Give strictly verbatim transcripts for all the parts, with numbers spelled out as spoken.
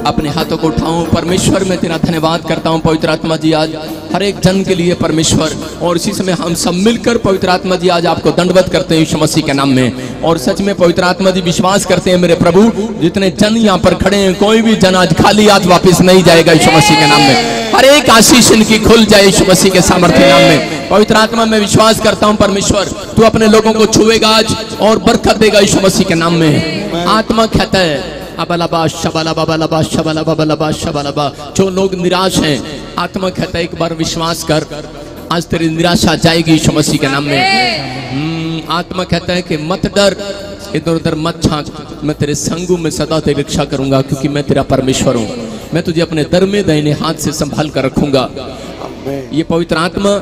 अपने हाथों को उठाऊं। परमेश्वर मैं तेरा धन्यवाद करता हूं पवित्र आत्मा जी, आज हर एक जन के लिए परमेश्वर, और इसी समय हम सब मिलकर पवित्र आत्मा जी आज आपको दंडवत करते हैं यीशु मसीह के नाम में। और सच में पवित्र आत्मा जी विश्वास करते हैं मेरे प्रभु, जितने जन यहाँ पर खड़े हैं कोई भी जन आज खाली हाथ वापस नहीं जाएगा यीशु मसीह के नाम में। हर एक आशीष इनकी खुल जाए यीशु मसीह के सामर्थ्य नाम में। पवित्र आत्मा में विश्वास करता हूं परमेश्वर तू अपने लोगों को छुएगा आज और बरकत देगा यीशु मसीह के नाम में। आत्मा कहता है अबलबा शबलबा बलबा शबलबा बलबा शबलबा, जो लोग निराश हैं आत्मा कहता है एक बार विश्वास कर, आज तेरी निराशा जाएगी यीशु मसीह के नाम में। आत्मा कहता है कि मत डर, इधर उधर मत झांक, मैं तेरे संगू में सदा तेरी रक्षा करूंगा, क्योंकि मैं तेरा परमेश्वर हूँ। मैं तुझे अपने दर में दाहिने हाथ से संभाल कर रखूंगा। ये पवित्र आत्मा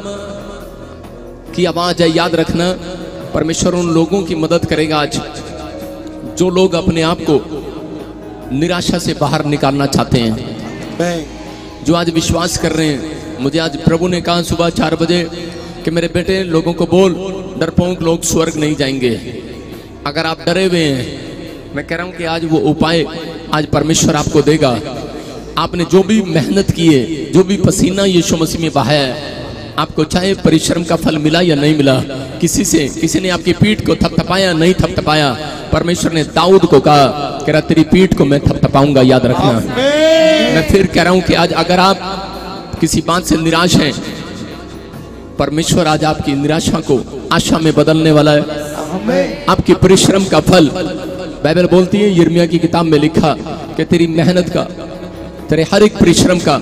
की आवाज है, याद रखना। परमेश्वर उन लोगों की मदद करेगा आज जो लोग अपने आप को निराशा से बाहर निकालना चाहते हैं, जो आज विश्वास कर रहे हैं। मुझे आज प्रभु ने कहा सुबह चार बजे कि मेरे बेटे लोगों को बोल, डरपोक लोग स्वर्ग नहीं जाएंगे। अगर आप डरे हुए हैं, मैं कह रहा हूं कि आज वो उपाय आज परमेश्वर आपको देगा। आपने जो भी मेहनत की है, जो भी पसीना यीशु मसीह में बहाया है, आपको चाहे परिश्रम का फल मिला या नहीं मिला, किसी से किसी ने आपकी पीठ को थपथपाया नहीं थपथपाया, परमेश्वर ने दाऊद को कहा कि तेरी पीठ को मैं थपथपाऊंगा, याद रखना। मैं फिर कह रहा हूं कि आज अगर आप किसी बात से निराश हैं, परमेश्वर आज आपकी निराशा को आशा में बदलने वाला है। आपकी परिश्रम का फल, बाइबल बोलती है यिर्मयाह की किताब में लिखा कि तेरी मेहनत का, तेरे हर एक परिश्रम का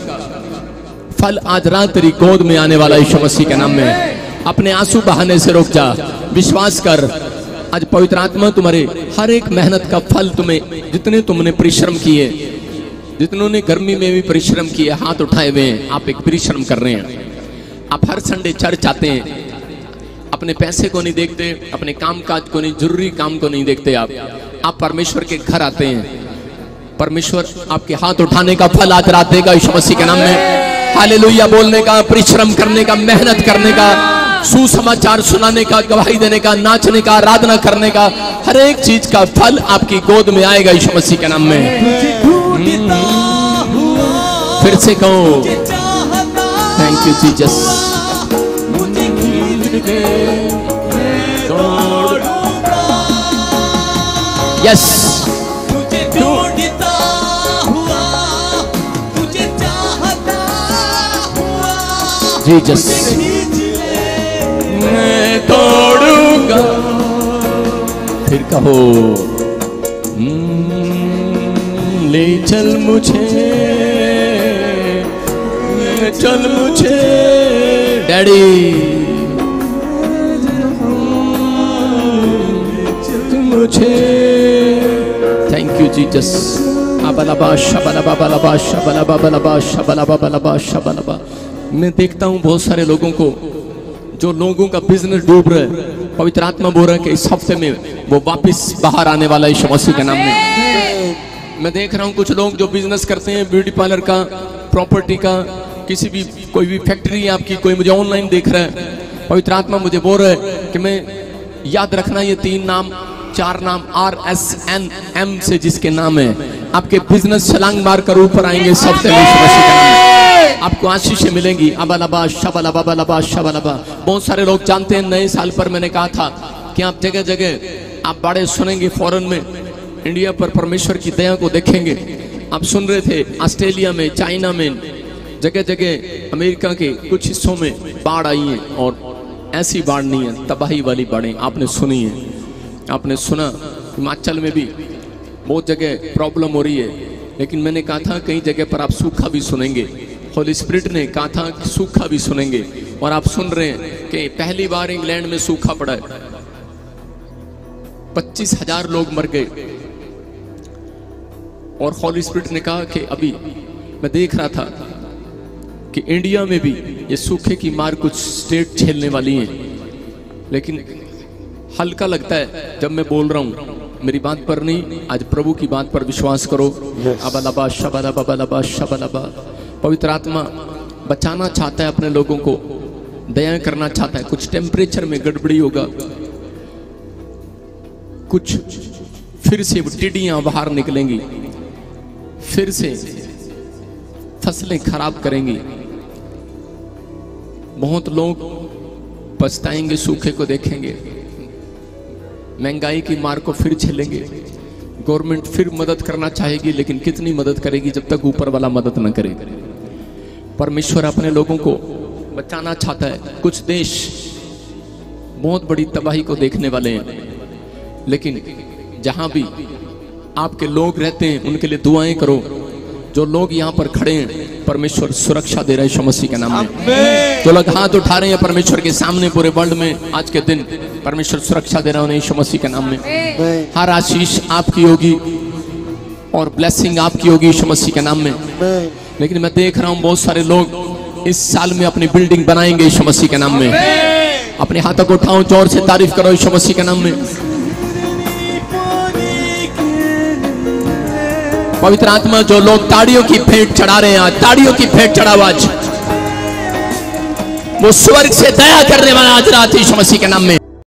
फल आज रात तेरी गोद में आने वाला यीशु मसीह के नाम में। अपने आंसू बहाने से रुक जा, विश्वास कर। आज पवित्र आत्मा तुम्हारे हर एक मेहनत का फल, तुम्हें जितने तुमने परिश्रम किए, जितनों ने गर्मी में भी परिश्रम किए, हाथ उठाए हुए हैं, आप एक परिश्रम कर रहे हैं। आप हर संडे चर्च आते हैं, अपने पैसे को नहीं देखते, अपने काम काज को नहीं, जरूरी काम को नहीं देखते। आप आप परमेश्वर के घर आते हैं, परमेश्वर आपके हाथ उठाने का फल आज रात देगा यीशु मसीह के नाम में। हालेलुया बोलने का, परिश्रम करने का, मेहनत करने का, सुसमाचार सुनाने का, गवाही देने का, नाचने का, आराधना करने का, हर एक चीज का फल आपकी गोद में आएगा यीशु मसीह के नाम में। फिर से कहो thank you Jesus. Yes Jesus, मैं तोड़ूंगा। फिर कहो ले चल मुझे, चल मुझे डैडी, मुझे। Thank you Jesus. अबलबा शबलबा बलबा शबलबा बलबा शबलबा बलबा शबलबा। मैं देखता हूं बहुत सारे लोगों को, जो लोगों का बिजनेस डूब रहा है, पवित्र आत्मा बोल रहा है कि इस हफ्ते में वो वापस बाहर आने वाला है यीशु मसीह के नाम में। मैं देख रहा हूं कुछ लोग जो बिजनेस करते हैं, ब्यूटी पार्लर का, प्रॉपर्टी का, किसी भी कोई भी फैक्ट्री है आपकी, कोई मुझे ऑनलाइन देख रहा है, पवित्र आत्मा मुझे बोल रहा है कि मैं, याद रखना ये तीन नाम, चार नाम, आर एस एन एम से जिसके नाम है, आपके बिजनेस छलांग मार कर ऊपर आएंगे इस हफ्ते में यीशु मसीह के नाम में। आपको आशीषें मिलेंगी। अबलबा शबलबा बलबा शबलबा। बहुत सारे लोग जानते हैं, नए साल पर मैंने कहा था कि आप जगह जगह आप बाड़े सुनेंगे, फॉरेन में, इंडिया पर परमेश्वर की दया को देखेंगे। आप सुन रहे थे ऑस्ट्रेलिया में, चाइना में, जगह जगह अमेरिका के कुछ हिस्सों में बाढ़ आई है, और ऐसी बाढ़ नहीं है, तबाही वाली बाढ़ें आपने सुनी है। आपने सुना हिमाचल में भी बहुत जगह प्रॉब्लम हो रही है, लेकिन मैंने कहा था कई जगह पर आप सूखा भी सुनेंगे। होली स्पिरिट ने कहा था कि सूखा भी सुनेंगे, और आप सुन रहे हैं कि पहली बार इंग्लैंड में सूखा पड़ा है, पच्चीस हजार लोग मर गए। और होली स्पिरिट ने कहा कि अभी मैं देख रहा था कि इंडिया में भी ये सूखे की मार कुछ स्टेट झेलने वाली हैं, लेकिन हल्का लगता है जब मैं बोल रहा हूं, मेरी बात पर नहीं, आज प्रभु की बात पर विश्वास करो। अबलबा शबलबा बलबा शबलबा। पवित्र आत्मा बचाना चाहता है अपने लोगों को, दया करना चाहता है। कुछ टेम्परेचर में गड़बड़ी होगा, कुछ फिर से टिड्डियां बाहर निकलेंगी, फिर से फसलें खराब करेंगी। बहुत लोग पछताएंगे, सूखे को देखेंगे, महंगाई की मार को फिर झेलेंगे। गवर्नमेंट फिर मदद करना चाहेगी, लेकिन कितनी मदद करेगी जब तक ऊपर वाला मदद न करे। परमेश्वर अपने लोगों को बचाना चाहता है। कुछ देश बहुत बड़ी तबाही को देखने वाले हैं, लेकिन जहां भी आपके लोग रहते हैं उनके लिए दुआएं करो। जो लोग यहाँ पर खड़े हैं परमेश्वर सुरक्षा दे रहे हैं यीशु मसीह के नाम में। जो लोग हाथ उठा रहे हैं परमेश्वर के सामने पूरे वर्ल्ड में आज के दिन परमेश्वर सुरक्षा दे रहा है यीशु मसीह के नाम में। हर आशीष आपकी होगी और ब्लेसिंग आपकी होगी यीशु मसीह के नाम में। लेकिन मैं देख रहा हूँ बहुत सारे लोग इस साल में अपनी बिल्डिंग बनाएंगे यीशु मसीह के नाम में। अपने हाथों को उठाओ, जोर से तारीफ करो यीशु मसीह के नाम में। पवित्र आत्मा, जो लोग ताड़ियों की भेंट चढ़ा रहे हैं, ताड़ियों की भेंट चढ़ाओ आज। वो स्वर्ग से दया करने वाला आज रात यीशु मसीह के नाम में।